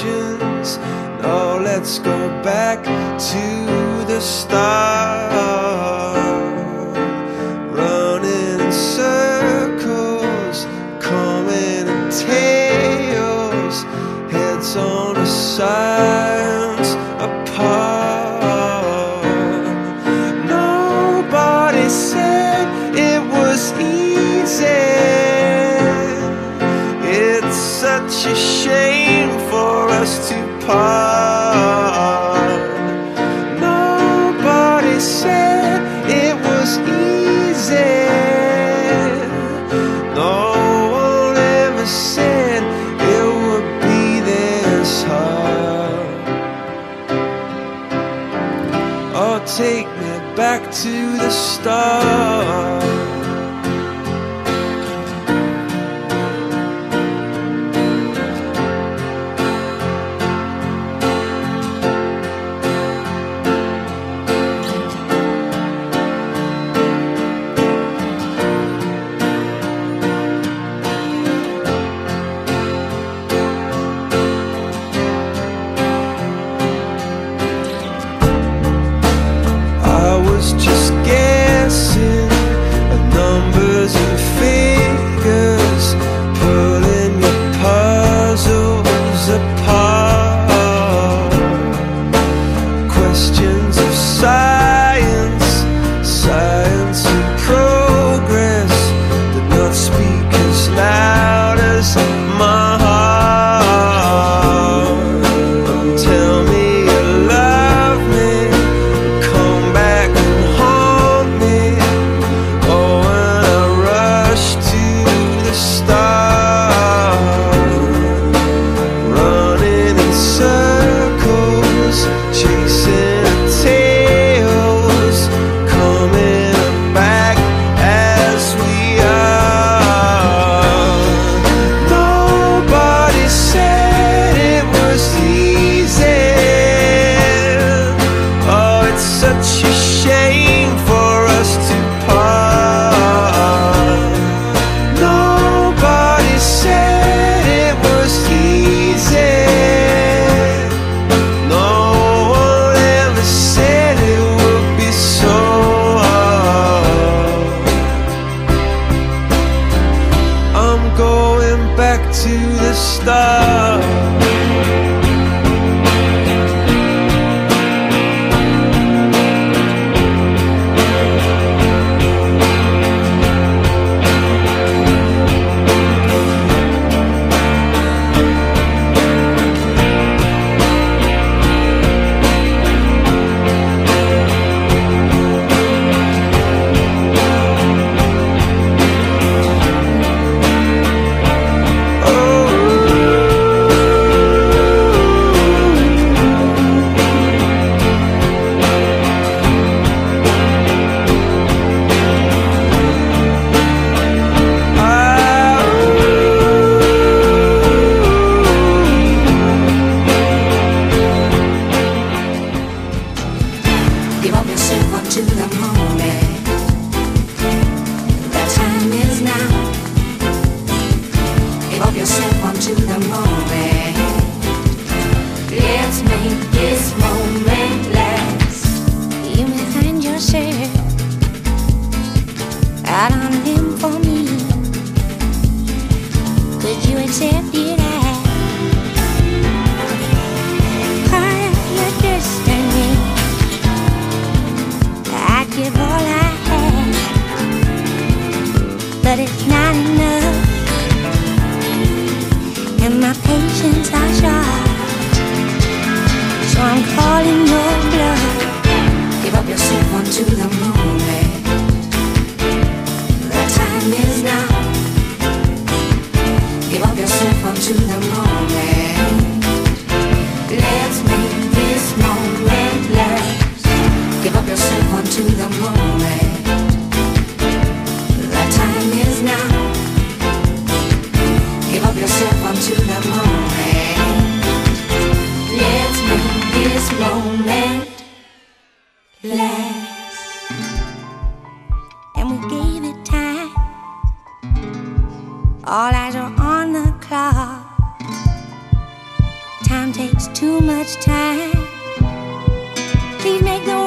questions. No, let's go back to the start. Running in circles, coming in tails, heads on the sides apart. Nobody said it was easy. It's such a shame for us to part. Nobody said it was easy. No one ever said it would be this hard. Oh, take me back to the start. Just guessing at numbers and figures, pulling your puzzles apart. Questions of science, science and progress did not speak as loud as my heart. Tell me you love me, come back and haunt me. Oh, when I rush to the start, running in circles, chasing tails, coming back as we are. Nobody said it was easy. Oh, it's such a shame for us to part. Nobody said it was easy. No one ever said it would be so hard. I'm going back to the start. Give up yourself unto the moment. The time is now. Give up yourself unto the moment. Let's make this moment last. You may find yourself out on a limb for me. Could you accept it as part of your destiny? I'd give all I have, but it's not enough, and my patience are short. So I'm calling your bluff. Give up yourself unto the moment. The time is now. Give up yourself unto the moment. Let's make this moment last. Give up yourself unto the moment. The time is now. Give up yourself unto the moment. Let's make this moment last. And we gave it time. All eyes are on the clock. Time to takes too much time. Please make the